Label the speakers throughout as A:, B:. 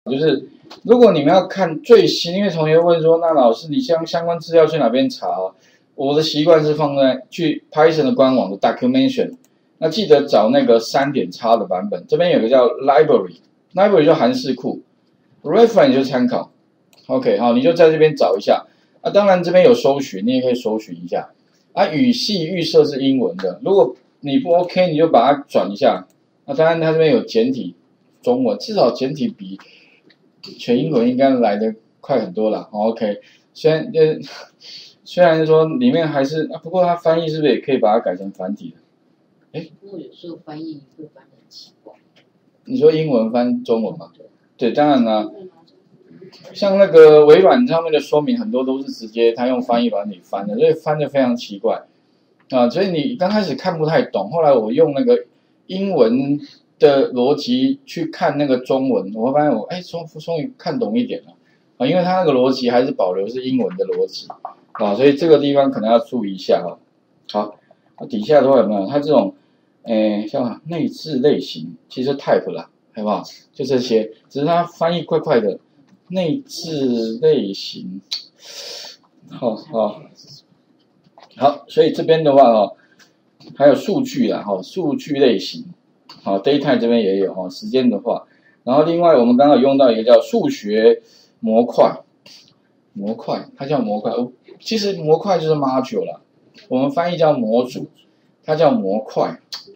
A: 就是如果你们要看最新，因为同学问说，那老师你相关资料去哪边查？我的习惯是放在去 Python 的官网的 documentation， 那记得找那个3.x的版本，这边有个叫 library 就函式库 ，reference 就参考。OK， 好，你就在这边找一下。当然这边有搜寻，你也可以搜寻一下。语系预设是英文的，如果你不 OK， 你就把它转一下。当然它这边有简体中文，至少简体比全英文应该来得快很多啦。OK， 虽然说里面还是不过它翻译是不是也可以把它改成繁体的？
B: 不过有时候翻译会翻得很奇怪。
A: 你说英文翻中文吗？对，当然啦。像那个微软上面的说明很多都是直接他用翻译把你翻的，所以翻得非常奇怪所以你刚开始看不太懂，后来我用那个英文的逻辑去看那个中文，我会发现终于看懂一点了因为它那个逻辑还是保留是英文的逻辑所以这个地方可能要注意一下好，底下的话有没有它这种像内置类型，其实 type 啦，好不好？就这些，只是它翻译怪怪的。内置类型，好，所以这边的话还有数据啦数据类型，data 这边也有时间的话，然后另外我们刚刚有用到一个叫数学模块，它叫模块，其实模块就是 module 啦，我们翻译叫模组，它叫模块，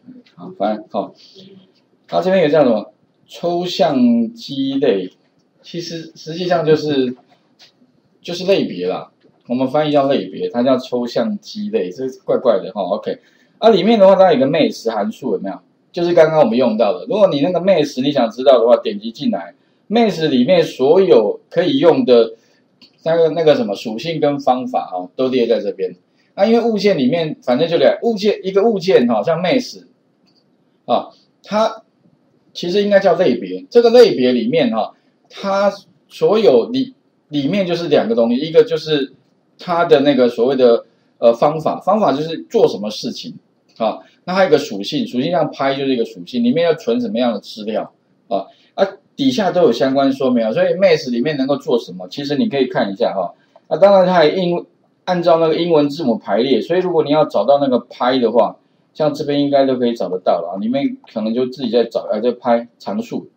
A: 它这边有叫什么抽象基类。其实实际上就是类别啦，我们翻译叫类别，它叫抽象基类，这是怪怪的OK， 里面的话它有一个 math 函数有没有？就是刚刚我们用到的。如果你那个 math 你想知道的话，点击进来 ，math 里面所有可以用的那个什么属性跟方法都列在这边。因为物件里面反正就一个物件像 math 它其实应该叫类别。这个类别里面它所有里面就是两个东西，一个就是它的那个所谓的方法就是做什么事情那还有一个属性像拍就是一个属性，里面要存什么样的资料底下都有相关说明所以 math 里面能够做什么，其实你可以看一下当然它还按照那个英文字母排列，所以如果你要找到那个拍的话，像这边应该都可以找得到了里面可能就自己在找在拍常数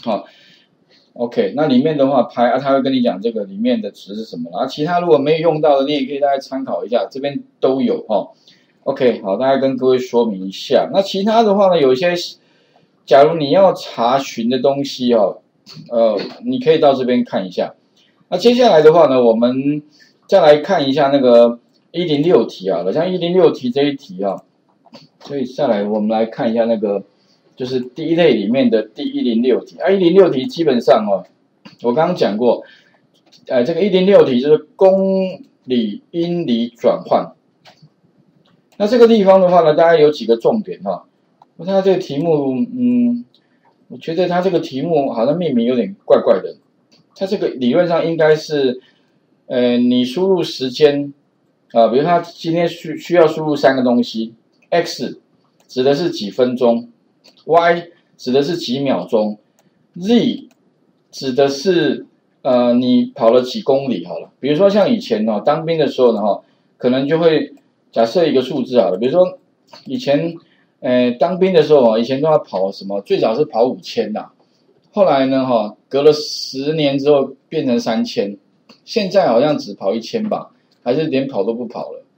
A: OK， 那里面的话拍他会跟你讲这个里面的值是什么其他如果没有用到的，你也可以大家参考一下，这边都有OK， 好，大概跟各位说明一下。那其他的话呢，有一些假如你要查询的东西你可以到这边看一下。那接下来的话呢，我们再来看一下那个106题好了，像106题这一题所以再来我们来看一下那个。就是第一类里面的第106题106题基本上我刚刚讲过，这个106题就是公理因理转换。那这个地方的话呢，大概有几个重点我看这个题目，我觉得它这个题目好像命名有点怪怪的。它这个理论上应该是，你输入时间比如它今天需要输入3个东西 ，x 指的是几分钟。Y 指的是几秒钟 ，Z 指的是你跑了几公里好了。比如说像以前当兵的时候呢可能就会假设一个数字好了，比如说以前当兵的时候以前都要跑什么，最早是跑5000后来呢隔了10年之后变成3000，现在好像只跑1000吧，还是连跑都不跑了。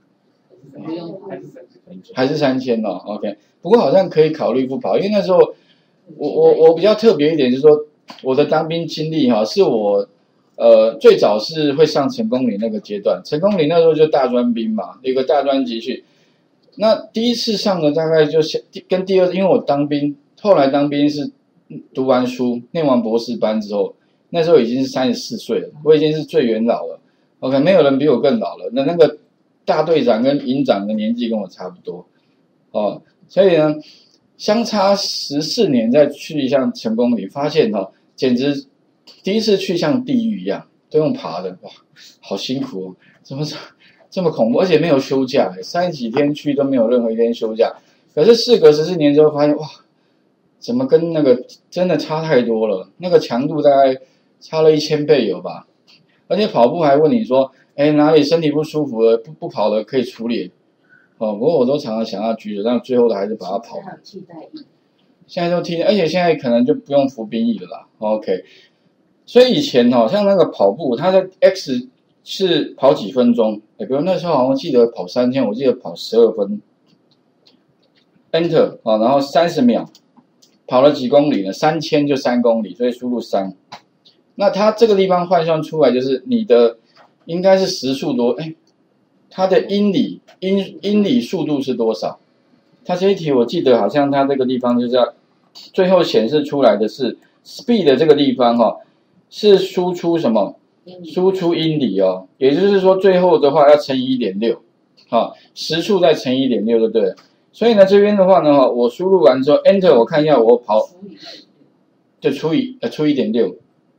A: 还是3000OK， 不过好像可以考虑不跑，因为那时候我比较特别一点，就是说我的当兵经历是我最早是会上成功岭那个阶段，成功岭那时候就大专兵嘛，有个大专集训。那第一次上的大概就是跟第二，因为我当兵，后来当兵是读完书，念完博士班之后，那时候已经是34岁了，我已经是最元老了。OK， 没有人比我更老了。那个大队长跟营长的年纪跟我差不多所以呢，相差14年再去一项成功岭，发现简直第一次去像地狱一样，都用爬的，哇，好辛苦怎么这么恐怖，而且没有休假，30几天去都没有任何一天休假。可是事隔14年之后，发现哇，怎么跟那个真的差太多了？那个强度大概差了1000倍有吧？而且跑步还问你说，哎，哪里身体不舒服了，不跑了可以处理。哦，不过我都常常想要举手，但最后的还是把它跑。
B: 还有替代役。
A: 现在都听，而且现在可能就不用服兵役了啦。OK， 所以以前像那个跑步，它的 X 是跑几分钟？比如那时候好像记得跑3000，我记得跑12分。Enter 然后30秒，跑了几公里呢？3000就3公里，所以输入3。那它这个地方换算出来就是你的应该是时速多，它的英里速度是多少？它这一题我记得好像它这个地方就是要最后显示出来的是 speed 的这个地方是输出什么？输出英里也就是说最后的话要乘以 1.6， 时速再乘以 1.6 就对了。所以呢这边的话呢我输入完之后 Enter 我看一下我跑就除以 1.6，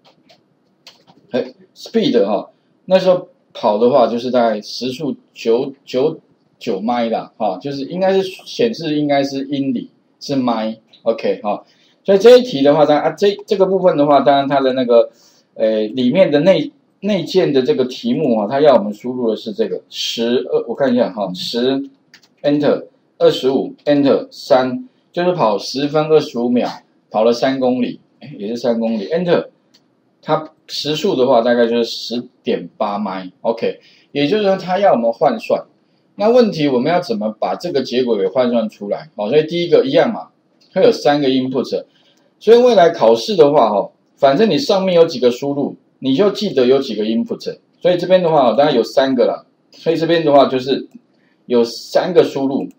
A: speed 那时候跑的话就是大概时速999迈啦就是应该是显示应该是英里是迈 OK 所以这一题的话当然这个部分的话当然它的那个里面的内建的这个题目它要我们输入的是这个12，我看一下10 Enter 25 Enter 3，就是跑10分25秒，跑了3公里，也是3公里 Enter， 它时速的话大概就是 10.8 迈 OK， 也就是说它要我们换算。那问题我们要怎么把这个结果给换算出来？所以第一个一样嘛，会有3个 input， 所以未来考试的话反正你上面有几个输入，你就记得有几个 input， 所以这边的话当然有3个啦，所以这边的话就是有3个输入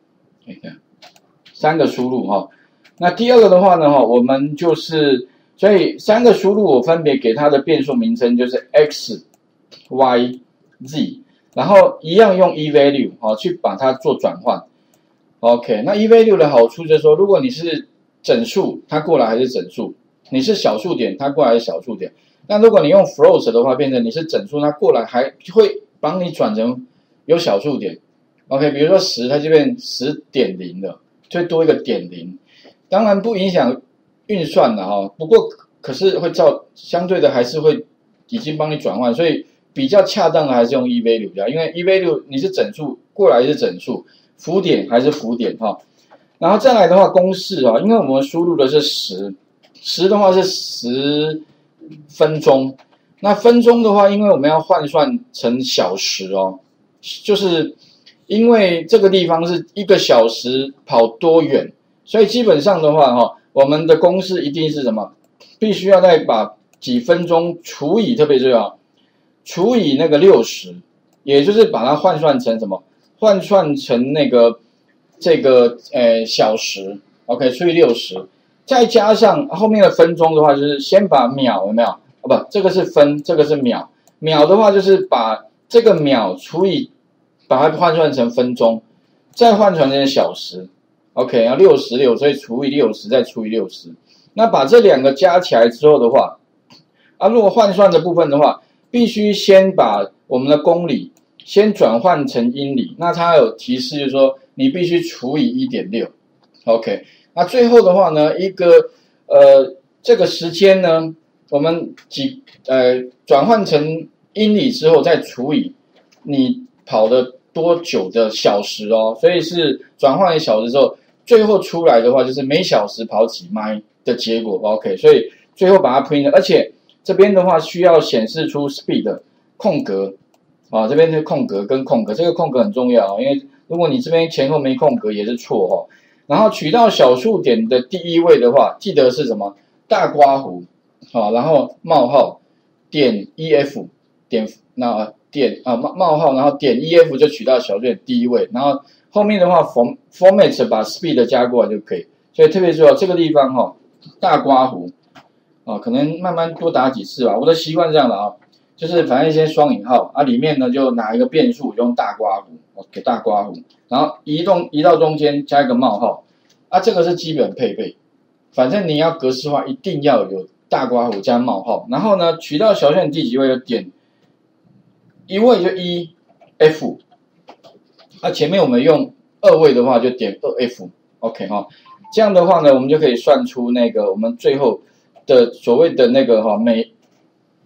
A: ，3个输入那第二个的话呢我们就是所以3个输入我分别给它的变数名称就是 x y z， 然后一样用 eValue 去把它做转换。OK， 那 eValue 的好处就是说，如果你是整数，它过来还是整数；你是小数点，它过来是小数点。那如果你用 float 的话，变成你是整数，它过来还会帮你转成有小数点。OK， 比如说10，它就变 10.0 了，就会多一个点0。当然不影响运算的不过可是会相对的还是会已经帮你转换，所以比较恰当的还是用 eValue 比较，因为 eValue 你是整数过来是整数，浮点还是浮点然后再来的话公式因为我们输入的是10的话是10分钟，那分钟的话因为我们要换算成小时就是因为这个地方是1个小时跑多远，所以基本上的话我们的公式一定是什么？必须要再把几分钟除以，特别重要，除以那个60，也就是把它换算成什么？换算成那个这个小时 ，OK， 除以60，再加上后面的分钟的话，就是先把秒有没有？不，这个是分，这个是秒。秒的话就是把这个秒除以，把它换算成分钟，再换算成小时 ，OK， 要66，所以除以60，再除以60。那把这2个加起来之后的话，如果换算的部分的话，必须先把我们的公里先转换成英里。那它有提示就是说，你必须除以 1.6。OK， 那最后的话呢，这个时间呢，我们转换成英里之后再除以你跑了多久的小时所以是转换为小时之后，最后出来的话就是每小时跑几迈的结果 OK， 所以最后把它 print， 而且这边的话需要显示出 speed 空格这边是空格跟空格，这个空格很重要因为如果你这边前后没空格也是错然后取到小数点的第一位的话，记得是什么？大括弧然后冒号点 ef 点冒号，然后点 ef 就取到小数点第一位，然后后面的话 format 把 speed 加过来就可以。所以特别说这个地方大括弧可能慢慢多打几次吧。我的习惯是这样的就是反正先双引号里面呢就拿一个变数用大括弧给大括弧，然后移到中间加一个冒号这个是基本配备。反正你要格式化一定要有大括弧加冒号，然后呢取到小数点第几位就点一位就1f，前面我们用2位的话就点2f OK 这样的话呢我们就可以算出那个我们最后的所谓的那个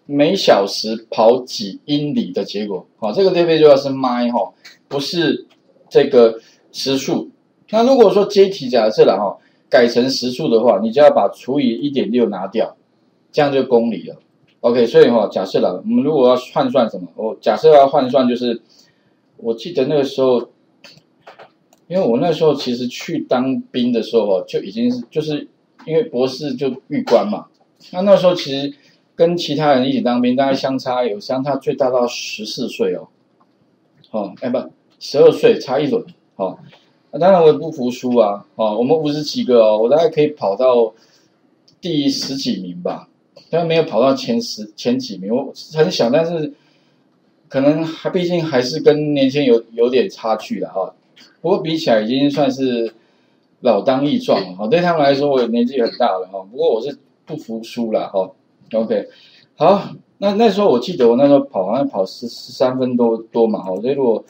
A: 每小时跑几英里的结果。好，这个对最重要是 mile 哈，不是这个时速。那如果说这一题假设了哈，改成时速的话，你就要把除以 1.6 拿掉，这样就公里了。OK， 所以哈，假设了我们如果要换算什么，我假设要换算就是，我记得那个时候，因为我那时候其实去当兵的时候哦，就已经是就是因为博士就预官嘛，那时候其实跟其他人一起当兵，大概相差最大到14岁哦，不，12岁差一轮，当然我也不服输啊，我们50几个哦，我大概可以跑到第10几名吧，但没有跑到前几名，我很小，但是可能毕竟还是跟年轻人有点差距了哈。不过比起来已经算是老当益壮了哈，对他们来说我年纪很大了哈，不过我是不服输了哈。OK， 好，那时候我记得我那时候好像跑13分多嘛，所以如果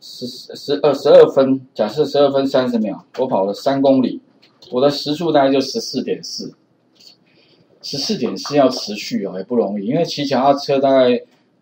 A: 12分，假设12分30秒，我跑了3公里，我的时速大概就14.4。14.4要持续也不容易，因为骑脚踏车大概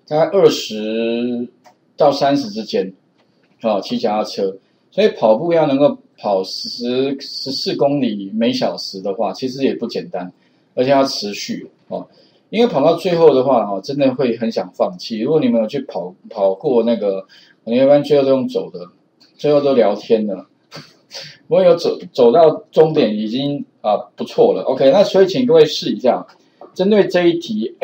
A: 20到30之间，骑脚踏车，所以跑步要能够跑14公里每小时的话，其实也不简单，而且要持续因为跑到最后的话真的会很想放弃。如果你们有去跑过那个，你一般最后都用走的，最后都聊天的。我有走到终点已经不错了 ，OK， 那所以请各位试一下，针对这一题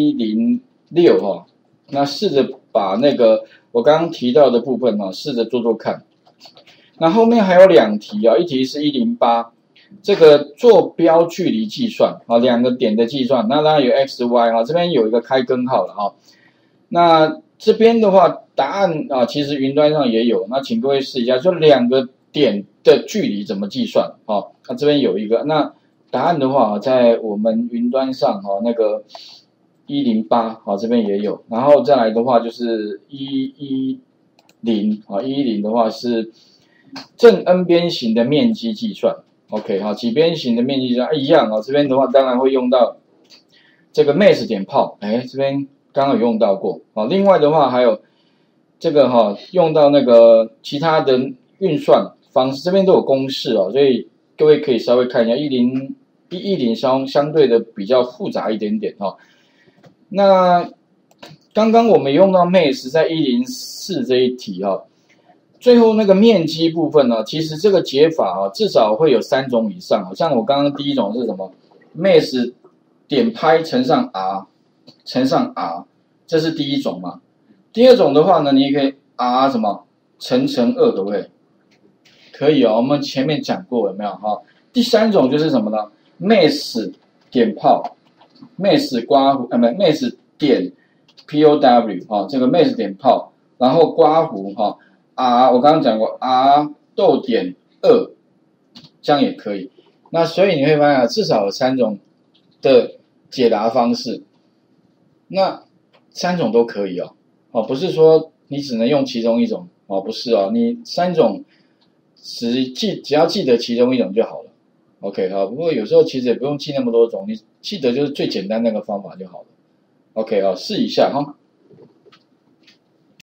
A: A106那试着把那个我刚刚提到的部分试着做看。那后面还有2题一题是108，这个坐标距离计算2个点的计算，那当然有 X、Y 这边有一个开根号了那这边的话答案其实云端上也有，那请各位试一下，就2个点的距离怎么计算那这边有一个，那答案的话在我们云端上那个108这边也有，然后再来的话就是110110的话是正 n 边形的面积计算 ，OK 几边形的面积计算一样这边的话当然会用到这个 mass 点炮，这边刚刚有用到过另外的话还有这个用到那个其他的运算方式，这边都有公式所以各位可以稍微看一下110相对的比较复杂一点点那刚刚我们用到 mass 在104这一题最后那个面积部分其实这个解法至少会有3种以上像我刚刚第一种是什么 mass 点拍乘上 r 乘上 r， 这是第一种嘛。第二种的话呢，你也可以 r 什么乘2，对不对？可以我们前面讲过有没有第3种就是什么呢 ？mass 点炮 ，mass 刮胡mass 点 POW 这个 mass 点炮，然后刮胡r 我刚刚讲过 r 逗点2，这样也可以。那所以你会发现至少有3种的解答方式，那3种都可以不是说你只能用其中一种不是你3种只要记得其中一种就好了 ，OK 不过有时候其实也不用记那么多种，你记得就是最简单那个方法就好了 ，OK 试一下